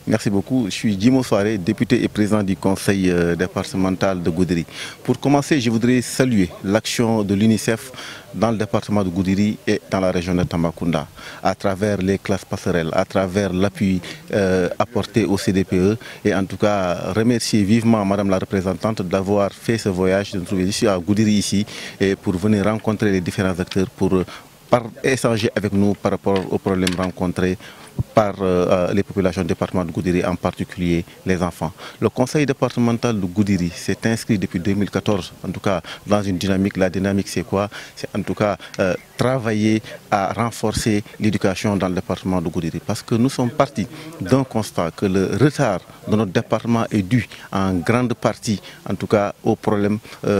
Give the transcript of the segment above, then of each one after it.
Merci beaucoup. Je suis Djimo Soare, député et président du conseil départemental de Goudiri. Pour commencer, je voudrais saluer l'action de l'UNICEF dans le département de Goudiri et dans la région de Tambacounda, à travers les classes passerelles, à travers l'appui apporté au CDPE, et en tout cas remercier vivement Madame la représentante d'avoir fait ce voyage, de nous trouver ici à Goudiri ici, et pour venir rencontrer les différents acteurs pour échanger avec nous par rapport aux problèmes rencontrés par les populations du département de Goudiri, en particulier les enfants. Le conseil départemental de Goudiri s'est inscrit depuis 2014, en tout cas dans une dynamique. La dynamique, c'est quoi? C'est en tout cas travailler à renforcer l'éducation dans le département de Goudiri. Parce que nous sommes partis d'un constat que le retard de notre département est dû en grande partie, en tout cas, au problème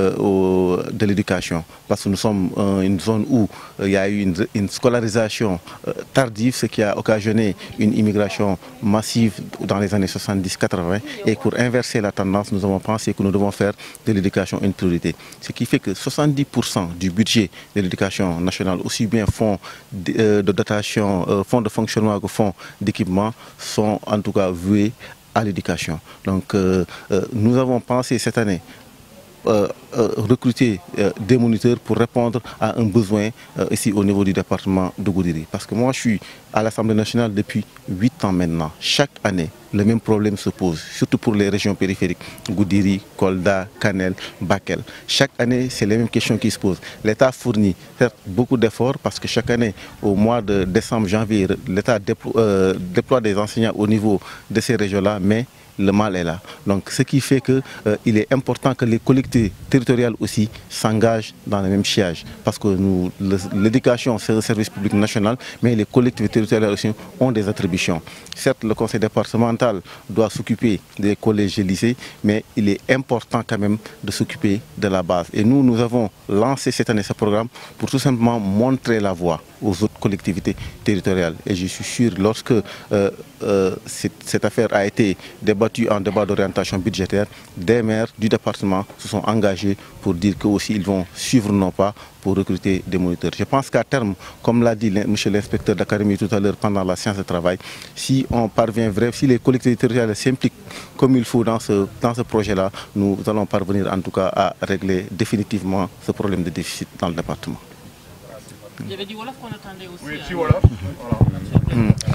de l'éducation. Parce que nous sommes une zone où il y a eu une scolarisation tardive, ce qui a occasionné une immigration massive dans les années 70-80, et pour inverser la tendance, nous avons pensé que nous devons faire de l'éducation une priorité. Ce qui fait que 70% du budget de l'éducation nationale, aussi bien fonds de dotation, fonds de fonctionnement que fonds d'équipement, sont en tout cas voués à l'éducation. Donc nous avons pensé cette année recruter des moniteurs pour répondre à un besoin ici au niveau du département de Goudiri. Parce que moi je suis à l'Assemblée nationale depuis 8 ans maintenant. Chaque année, le même problème se pose, surtout pour les régions périphériques, Goudiri, Kolda, Kanel, Bakel. Chaque année, c'est les mêmes questions qui se posent. L'État fournit certes beaucoup d'efforts parce que chaque année, au mois de décembre, janvier, l'État déploie des enseignants au niveau de ces régions-là, mais le mal est là. Donc ce qui fait qu'il est important que les collectivités territoriales aussi s'engagent dans le même sillage. Parce que l'éducation, c'est un service public national, mais les collectivités territoriales aussi ont des attributions. Certes, le conseil départemental doit s'occuper des collèges et lycées, mais il est important quand même de s'occuper de la base. Et nous avons lancé cette année ce programme pour tout simplement montrer la voie aux autres collectivités territoriales. Et je suis sûr, lorsque cette affaire a été débattue en débat d'orientation budgétaire, des maires du département se sont engagés pour dire qu'eux aussi ils vont suivre nos pas pour recruter des moniteurs. Je pense qu'à terme, comme l'a dit M. l'inspecteur d'académie tout à l'heure pendant la séance de travail, si on parvient vraiment, si les collectivités territoriales s'impliquent comme il faut dans ce projet-là, nous allons parvenir en tout cas à régler définitivement ce problème de déficit dans le département. Il y avait du Wolof qu'on attendait aussi. Oui, si Wolof. Voilà.